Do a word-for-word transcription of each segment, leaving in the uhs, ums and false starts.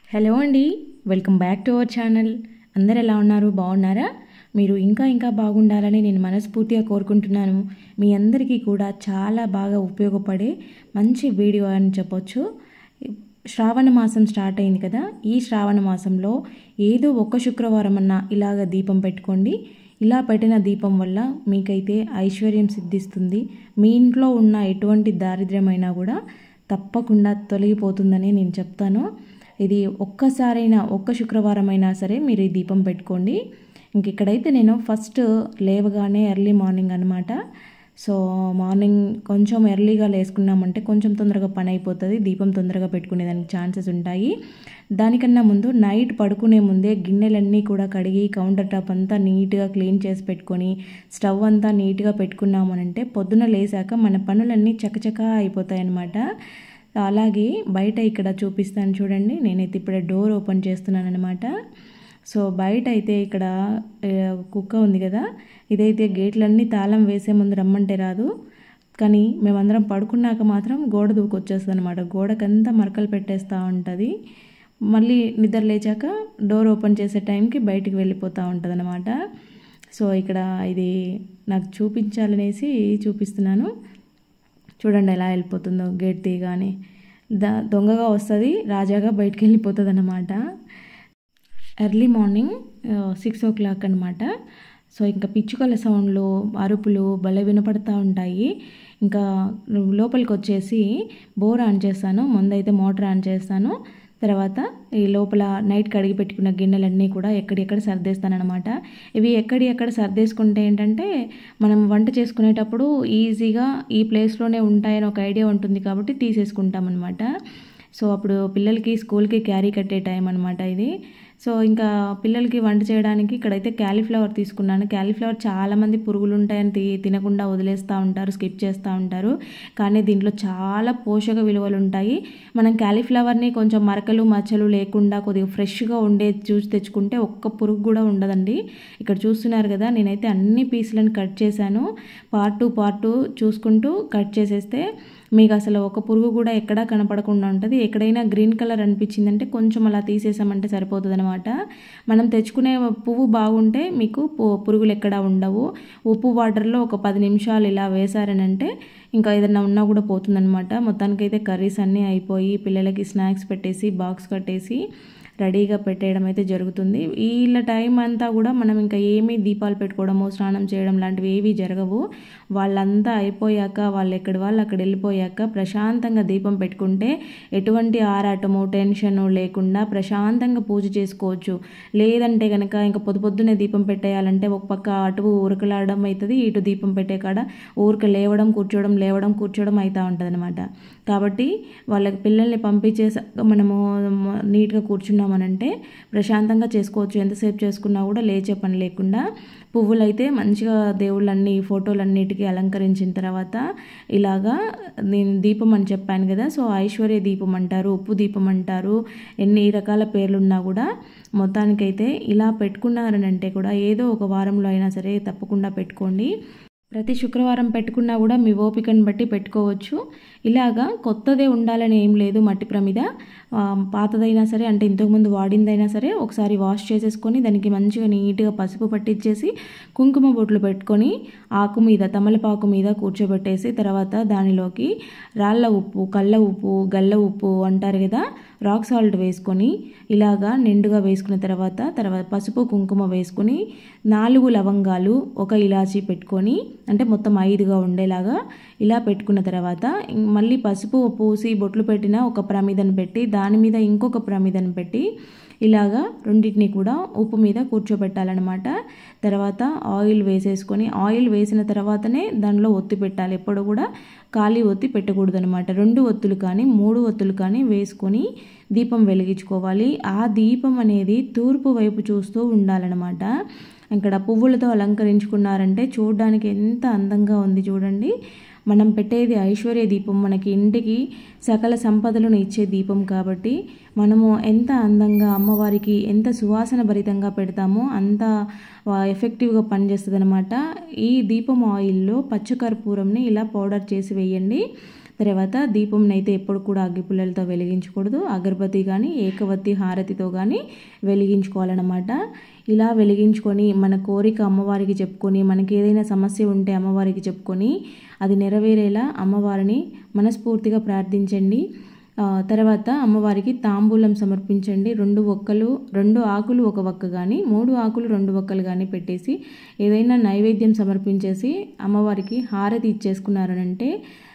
Hello అండి, welcome back to our channel. అందరు ఎలా ఉన్నారు? బాగున్నారా? మీరు ఇంకా ఇంకా బాగుండాలని నేను మనస్ఫూర్తిగా కోరుకుంటున్నాను. మీ అందరికీ కూడా చాలా బాగా ఉపయోగపడే మంచి వీడియో అని చెప్పొచ్చు. శ్రావణ మాసం స్టార్ట్ అయింది కదా. ఈ శ్రావణ మాసంలో ఏదో ఒక్క శుక్రవారం అన్నా ఇలాగ దీపం పెట్టుకోండి. ఇలా పెట్టిన దీపం వల్ల మీకైతే ఐశ్వర్యం సిద్ధిస్తుంది. మీ ఇంట్లో ఉన్న ఎటువంటి దారిద్ర్యమైనా కూడా తప్పకుండా తొలగిపోతుందని నేను చెప్తాను. ఇది ఒక్కసారైనా ఒక్క శుక్రవారం అయినా సరే మీరు ఈ దీపం పెట్టుకోండి. ఇంక ఇక్కడైతే నేను ఫస్ట్ లేవగానే ఎర్లీ మార్నింగ్ అనమాట. సో మార్నింగ్ కొంచెం ఎర్లీగా లేసుకున్నామంటే కొంచెం తొందరగా పని అయిపోతుంది, దీపం తొందరగా పెట్టుకునేదానికి ఛాన్సెస్ ఉంటాయి. దానికన్నా ముందు నైట్ పడుకునే ముందే గిన్నెలన్నీ కూడా కడిగి కౌంటర్ టాప్ అంతా నీట్గా క్లీన్ చేసి పెట్టుకొని స్టవ్ అంతా నీట్గా పెట్టుకున్నామనంటే పొద్దున లేసాక మన పనులన్నీ చకచకా అయిపోతాయి అన్నమాట. అలాగే బయట ఇక్కడ చూపిస్తాను చూడండి. నేనైతే ఇప్పుడే డోర్ ఓపెన్ చేస్తున్నాను అనమాట. సో బయట అయితే ఇక్కడ కుక్క ఉంది కదా, ఇదైతే గేట్లన్నీ తాళం వేసే ముందు రమ్మంటే రాదు, కానీ మేమందరం పడుకున్నాక మాత్రం గోడ దూకొచ్చేస్తుంది అనమాట. గోడకంతా మరకలు పెట్టేస్తూ ఉంటుంది. మళ్ళీ నిద్ర లేచాక డోర్ ఓపెన్ చేసే టైంకి బయటికి వెళ్ళిపోతూ ఉంటుంది అనమాట. సో ఇక్కడ ఇది నాకు చూపించాలనేసి చూపిస్తున్నాను. చూడండి ఎలా వెళ్ళిపోతుందో, గేట్ తీయగానే దా దొంగగా వస్తుంది, రాజాగా బయటికి వెళ్ళిపోతుంది అన్నమాట. Early morning six o'clock అనమాట. సో ఇంకా పిచ్చుకల సౌండ్లు అరుపులు భలే వినపడుతూ ఉంటాయి. ఇంకా లోపలికి వచ్చేసి బోర్ ఆన్ చేస్తాను. ముందైతే మోటార్ ఆన్ చేస్తాను. తర్వాత ఈ లోపల నైట్ కడిగి పెట్టుకున్న గిన్నెలన్నీ కూడా ఎక్కడెక్కడ సర్దేస్తానమాట. ఇవి ఎక్కడి ఎక్కడ సర్దేసుకుంటే ఏంటంటే మనం వంట చేసుకునేటప్పుడు ఈజీగా ఈ ప్లేస్లోనే ఉంటాయని ఒక ఐడియా ఉంటుంది కాబట్టి తీసేసుకుంటాం అనమాట. సో అప్పుడు పిల్లలకి స్కూల్కి క్యారీ కట్టే టైం అనమాట ఇది. సో ఇంకా పిల్లలకి వంట చేయడానికి ఇక్కడైతే క్యాలీఫ్లవర్ తీసుకున్నాను. క్యాలీఫ్లవర్ చాలామంది పురుగులు ఉంటాయని తి తినకుండా వదిలేస్తూ ఉంటారు, స్కిప్ చేస్తూ ఉంటారు. కానీ దీంట్లో చాలా పోషక విలువలు ఉంటాయి. మనం క్యాలీఫ్లవర్ని కొంచెం మరకలు మచ్చలు లేకుండా కొద్దిగా ఫ్రెష్గా ఉండే చూసి తెచ్చుకుంటే ఒక్క పురుగు కూడా ఉండదండి. ఇక్కడ చూస్తున్నారు కదా, నేనైతే అన్ని పీసులను కట్ చేశాను. పార్ట్ టు పార్ట్ చూసుకుంటూ కట్ చేసేస్తే మీకు అసలు ఒక పురుగు కూడా ఎక్కడా కనపడకుండా ఉంటుంది. ఎక్కడైనా గ్రీన్ కలర్ అనిపించిందంటే కొంచెం అలా తీసేసామంటే సరిపోతుంది అనమాట. మనం తెచ్చుకునే పువ్వు బాగుంటే మీకు పురుగులు ఎక్కడా ఉండవు. ఉప్పు వాటర్లో ఒక పది నిమిషాలు ఇలా వేసారనంటే ఇంకా ఏదన్నా ఉన్నా కూడా పోతుందనమాట. మొత్తానికైతే కర్రీస్ అన్నీ అయిపోయి పిల్లలకి స్నాక్స్ పెట్టేసి బాక్స్ కట్టేసి రెడీగా పెట్టేయడం అయితే జరుగుతుంది. వీళ్ళ టైం అంతా కూడా మనం ఇంకా ఏమీ దీపాలు పెట్టుకోవడము స్నానం చేయడం లాంటివి ఏవి జరగవు. వాళ్ళంతా అయిపోయాక వాళ్ళు ఎక్కడి వాళ్ళు అక్కడ వెళ్ళిపోయాక ప్రశాంతంగా దీపం పెట్టుకుంటే ఎటువంటి ఆరాటము టెన్షను లేకుండా ప్రశాంతంగా పూజ చేసుకోవచ్చు. లేదంటే కనుక ఇంకా పొద్దు పొద్దునే దీపం పెట్టేయాలంటే ఒక పక్క అటు ఊరకలాడడం అవుతుంది, ఇటు దీపం పెట్టే కాడ ఊరిక లేవడం కూర్చోవడం లేవడం కూర్చోవడం అవుతూ ఉంటుంది అనమాట. కాబట్టి వాళ్ళకి పిల్లల్ని పంపించేసాక మనము నీట్గా కూర్చున్నామనంటే ప్రశాంతంగా చేసుకోవచ్చు. ఎంతసేపు చేసుకున్నా కూడా లేచే పని లేకుండా. పువ్వులైతే మంచిగా దేవుళ్ళన్నీ ఫోటోలన్నిటికీ అలంకరించిన తర్వాత ఇలాగా నేను దీపం అని చెప్పాను కదా. సో ఐశ్వర్య దీపం అంటారు, ఉప్పు దీపం అంటారు, ఎన్ని రకాల పేర్లున్నా కూడా మొత్తానికైతే ఇలా పెట్టుకున్నారనంటే కూడా ఏదో ఒక వారంలో అయినా సరే తప్పకుండా పెట్టుకోండి. ప్రతి శుక్రవారం పెట్టుకున్నా కూడా మీ ఓపికను బట్టి పెట్టుకోవచ్చు. ఇలాగా కొత్తదే ఉండాలని ఏం లేదు. మట్టి ప్రమిద పాతదైనా సరే అంటే ఇంతకుముందు వాడిందైనా సరే ఒకసారి వాష్ చేసేసుకొని దానికి మంచిగా నీట్గా పసుపు పట్టించేసి కుంకుమ బొట్లు పెట్టుకొని ఆకు మీద తమలపాకు మీద కూర్చోబెట్టేసి తర్వాత దానిలోకి రాళ్ళ ఉప్పు కళ్ళ ఉప్పు గల్ల ఉప్పు అంటారు కదా, రాక్ సాల్ట్ వేసుకొని ఇలాగా నిండుగా వేసుకున్న తర్వాత తర్వాత పసుపు కుంకుమ వేసుకొని నాలుగు లవంగాలు ఒక ఇలాచీ పెట్టుకొని అంటే మొత్తం ఐదుగా ఉండేలాగా ఇలా పెట్టుకున్న తర్వాత మళ్ళీ పసుపు పూసి బొట్లు పెట్టిన ఒక ప్రమిదను పెట్టి దాని మీద ఇంకొక ప్రమిదను పెట్టి ఇలాగా రెండింటిని కూడా ఉప్పు మీద కూర్చోబెట్టాలన్నమాట. తర్వాత ఆయిల్ వేసేసుకొని ఆయిల్ వేసిన తర్వాతనే దానిలో ఒత్తి పెట్టాలి. ఎప్పుడు కూడా ఖాళీ ఒత్తి పెట్టకూడదు అనమాట. రెండు ఒత్తులు కానీ మూడు ఒత్తులు కానీ వేసుకొని దీపం వెలిగించుకోవాలి. ఆ దీపం అనేది తూర్పు వైపు చూస్తూ ఉండాలన్నమాట. ఇక్కడ పువ్వులతో అలంకరించుకున్నారంటే చూడడానికి ఎంత అందంగా ఉంది చూడండి. మనం పెట్టేది ఐశ్వర్య దీపం, మనకి ఇంటికి సకల సంపదలను ఇచ్చే దీపం కాబట్టి మనము ఎంత అందంగా అమ్మవారికి ఎంత సువాసన భరితంగా పెడతామో అంత ఎఫెక్టివ్గా పనిచేస్తుంది అనమాట. ఈ దీపం ఆయిల్లో పచ్చకర్పూరంని ఇలా పౌడర్ చేసి వేయండి. తర్వాత దీపంనైతే ఎప్పుడు కూడా అగ్గిపుల్లలతో వెలిగించకూడదు, అగరబత్తి కానీ ఏకవత్తి హారతితో కానీ వెలిగించుకోవాలన్నమాట. ఇలా వెలిగించుకొని మన కోరిక అమ్మవారికి చెప్పుకొని, మనకి ఏదైనా సమస్య ఉంటే అమ్మవారికి చెప్పుకొని అది నెరవేరేలా అమ్మవారిని మనస్ఫూర్తిగా ప్రార్థించండి. తర్వాత అమ్మవారికి తాంబూలం సమర్పించండి. రెండు ఒక్కలు రెండు ఆకులు ఒక ఒక్క కానీ మూడు ఆకులు రెండు ఒక్కలు కానీ పెట్టేసి ఏదైనా నైవేద్యం సమర్పించేసి అమ్మవారికి హారతి ఇచ్చేసుకున్నారనంటే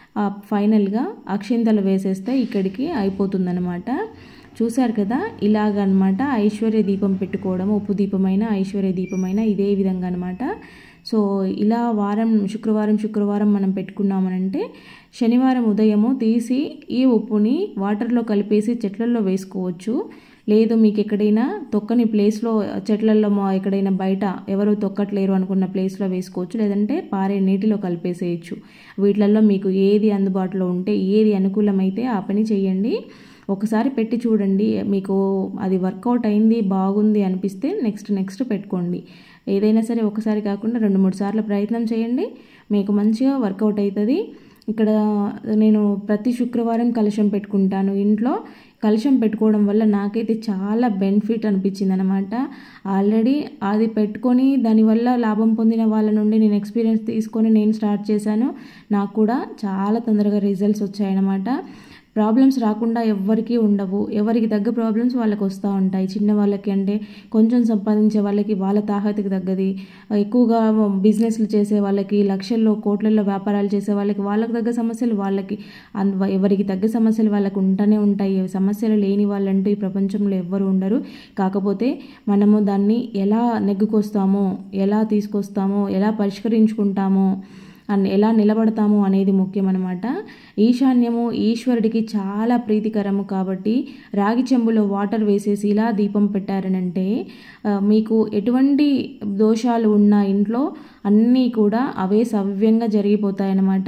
ఫైనల్గా అక్షింతలు వేసేస్తే ఇక్కడికి అయిపోతుందన్నమాట. చూశారు కదా, ఇలాగనమాట ఐశ్వర్య దీపం పెట్టుకోవడం. ఉప్పు దీపమైన ఐశ్వర్య దీపమైన ఇదే విధంగా అనమాట. సో ఇలా వారం శుక్రవారం శుక్రవారం మనం పెట్టుకున్నామనంటే శనివారం ఉదయము తీసి ఈ ఉప్పుని వాటర్లో కలిపేసి చెట్లల్లో వేసుకోవచ్చు. లేదు మీకు ఎక్కడైనా తొక్కని ప్లేస్లో చెట్లల్లో ఎక్కడైనా బయట ఎవరు తొక్కట్లేరు అనుకున్న ప్లేస్లో వేసుకోవచ్చు, లేదంటే పారే నీటిలో కలిపేసేయచ్చు. వీటిలలో మీకు ఏది అందుబాటులో ఉంటే ఏది అనుకూలమైతే ఆ పని చేయండి. ఒకసారి పెట్టి చూడండి, మీకు అది వర్కౌట్ అయింది బాగుంది అనిపిస్తే నెక్స్ట్ నెక్స్ట్ పెట్టుకోండి. ఏదైనా సరే ఒకసారి కాకుండా రెండు మూడు సార్లు ప్రయత్నం చేయండి, మీకు మంచిగా వర్కౌట్ అవుతుంది. ఇక్కడ నేను ప్రతి శుక్రవారం కలశం పెట్టుకుంటాను ఇంట్లో. కలశం పెట్టుకోవడం వల్ల నాకైతే చాలా బెనిఫిట్ అనిపించింది అనమాట. ఆల్రెడీ అది పెట్టుకొని దానివల్ల లాభం పొందిన వాళ్ళ నుండి నేను ఎక్స్పీరియన్స్ తీసుకొని నేను స్టార్ట్ చేశాను. నాకు కూడా చాలా తొందరగా రిజల్ట్స్ వచ్చాయన్నమాట. ప్రాబ్లమ్స్ రాకుండా ఎవ్వరికీ ఉండవు. ఎవరికి తగ్గ ప్రాబ్లమ్స్ వాళ్ళకి వస్తూ ఉంటాయి. చిన్న వాళ్ళకి అంటే కొంచెం సంపాదించే వాళ్ళకి వాళ్ళ తాహతకి తగ్గది, ఎక్కువగా బిజినెస్లు చేసే వాళ్ళకి లక్షల్లో కోట్లలో వ్యాపారాలు చేసే వాళ్ళకి వాళ్ళకి తగ్గ సమస్యలు వాళ్ళకి, ఎవరికి తగ్గ సమస్యలు వాళ్ళకి ఉంటూనే ఉంటాయి. సమస్యలు లేని వాళ్ళంటూ ఈ ప్రపంచంలో ఎవ్వరు ఉండరు. కాకపోతే మనము దాన్ని ఎలా నెగ్గుకొస్తామో, ఎలా తీసుకొస్తామో, ఎలా పరిష్కరించుకుంటామో, అండ్ ఎలా నిలబడతాము అనేది ముఖ్యం అనమాట. ఈశాన్యము ఈశ్వరుడికి చాలా ప్రీతికరము కాబట్టి రాగి చెంబులో వాటర్ వేసేసి ఇలా దీపం పెట్టారనంటే మీకు ఎటువంటి దోషాలు ఉన్న ఇంట్లో అన్నీ కూడా అవే సవ్యంగా జరిగిపోతాయన్నమాట.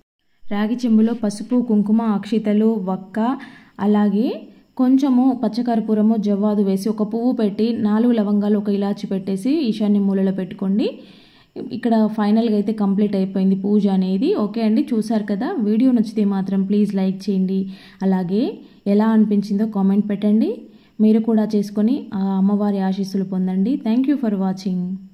రాగి చెంబులో పసుపు, కుంకుమ, అక్షితలు, వక్క, అలాగే కొంచెము పచ్చకర్పూరము, జవ్వాదు వేసి ఒక పువ్వు పెట్టి నాలుగు లవంగాలు ఒక ఇలాచి పెట్టేసి ఈశాన్య మూలలో పెట్టుకోండి. ఇక్కడ ఫైనల్గా అయితే కంప్లీట్ అయిపోయింది పూజ అనేది. ఓకే అండి, చూసారు కదా. వీడియో నచ్చితే మాత్రం ప్లీజ్ లైక్ చేయండి. అలాగే ఎలా అనిపించిందో కామెంట్ పెట్టండి. మీరు కూడా చేసుకొని ఆ అమ్మవారి ఆశీస్సులు పొందండి. Thank you for watching.